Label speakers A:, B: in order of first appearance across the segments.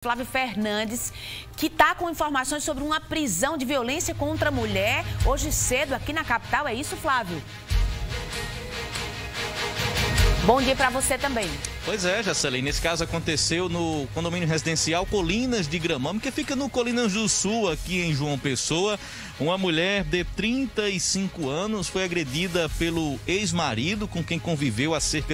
A: Flávio Fernandes, que está com informações sobre uma prisão de violência contra a mulher hoje cedo aqui na capital. É isso, Flávio? Bom dia para você também.
B: Pois é, Jacelyne, esse caso aconteceu no condomínio residencial Colinas de Gramame, que fica no Colinas do Sul, aqui em João Pessoa. Uma mulher de 35 anos foi agredida pelo ex-marido, com quem conviveu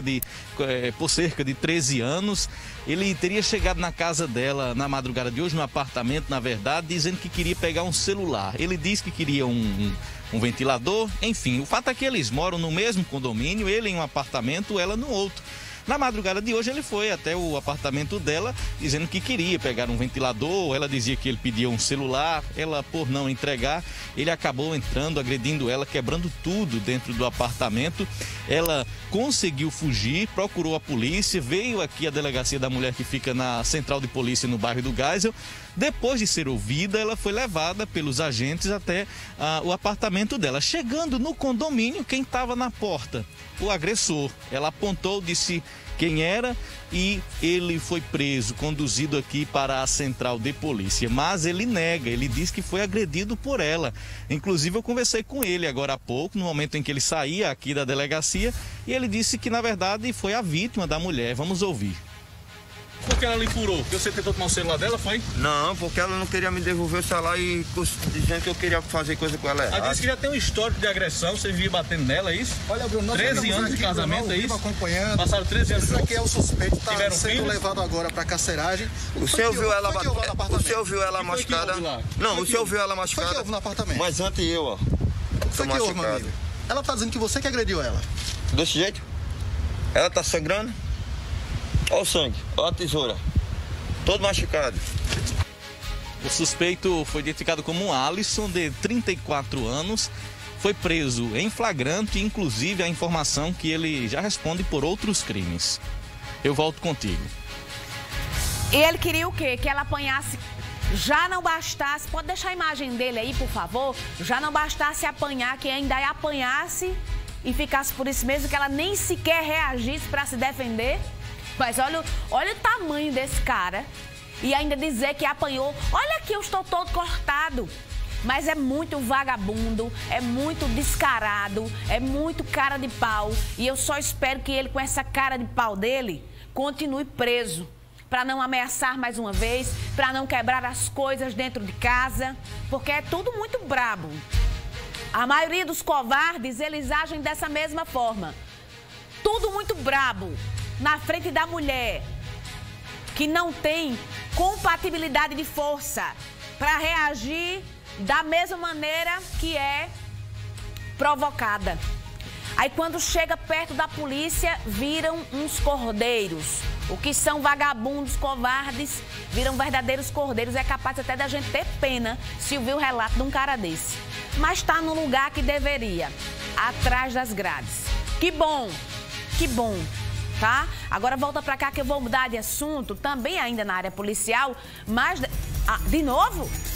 B: por cerca de 13 anos. Ele teria chegado na casa dela na madrugada de hoje, no apartamento, na verdade, dizendo que queria pegar um celular. Ele disse que queria um ventilador, enfim. O fato é que eles moram no mesmo condomínio, ele em um apartamento, ela no outro. Na madrugada de hoje ele foi até o apartamento dela dizendo que queria pegar um ventilador, ela dizia que ele pedia um celular, ela por não entregar, ele acabou entrando, agredindo ela, quebrando tudo dentro do apartamento. Ela conseguiu fugir, procurou a polícia, veio aqui à delegacia da mulher que fica na central de polícia no bairro do Geisel. Depois de ser ouvida, ela foi levada pelos agentes até o apartamento dela. Chegando no condomínio, quem estava na porta? O agressor. Ela apontou, disse quem era e ele foi preso, conduzido aqui para a central de polícia. Mas ele nega, ele diz que foi agredido por ela. Inclusive eu conversei com ele agora há pouco, no momento em que ele saía aqui da delegacia, e ele disse que na verdade foi a vítima da mulher. Vamos ouvir. Por que ela lhe furou? Porque você tentou tomar o celular dela, foi?
C: Não, porque ela não queria me devolver o celular e dizendo que eu queria fazer coisa com ela errada.
B: Ela disse que já tem um histórico de agressão, você vivia batendo nela, é isso?
D: Olha, Bruno, nós
B: 13 anos de casamento, é isso?
D: Acompanhando.
B: Passaram 13 anos.
D: Esse aqui é o suspeito, está sendo
B: filhos?
D: levado agora para carceragem.
C: O senhor viu ela machucada? Não, o senhor viu ela machucada?
D: Foi que houve no apartamento?
C: Mas antes eu, ó.
D: Foi que houve, meu amigo? Ela tá dizendo que você que agrediu ela.
C: Desse jeito? Ela tá sangrando? Olha o sangue, olha a tesoura. Todo machucado.
B: O suspeito foi identificado como Alisson, de 34 anos. Foi preso em flagrante, inclusive a informação que ele já responde por outros crimes. Eu volto contigo.
A: E ele queria o quê? Que ela apanhasse. Já não bastasse, pode deixar a imagem dele aí, por favor? Já não bastasse apanhar, que ainda apanhasse e ficasse por isso mesmo, que ela nem sequer reagisse para se defender. Mas olha o tamanho desse cara e ainda dizer que apanhou. Olha aqui, eu estou todo cortado. Mas é muito vagabundo, é muito descarado, é muito cara de pau. E eu só espero que ele, com essa cara de pau dele, continue preso. Para não ameaçar mais uma vez, para não quebrar as coisas dentro de casa. Porque é tudo muito brabo. A maioria dos covardes, eles agem dessa mesma forma. Tudo muito brabo. Na frente da mulher, que não tem compatibilidade de força para reagir da mesma maneira que é provocada. Aí quando chega perto da polícia, viram uns cordeiros. O que são vagabundos, covardes, viram verdadeiros cordeiros. É capaz até da gente ter pena se ouvir o relato de um cara desse. Mas está no lugar que deveria, atrás das grades. Que bom, que bom. Tá? Agora volta pra cá que eu vou mudar de assunto, também ainda na área policial, mas... de novo?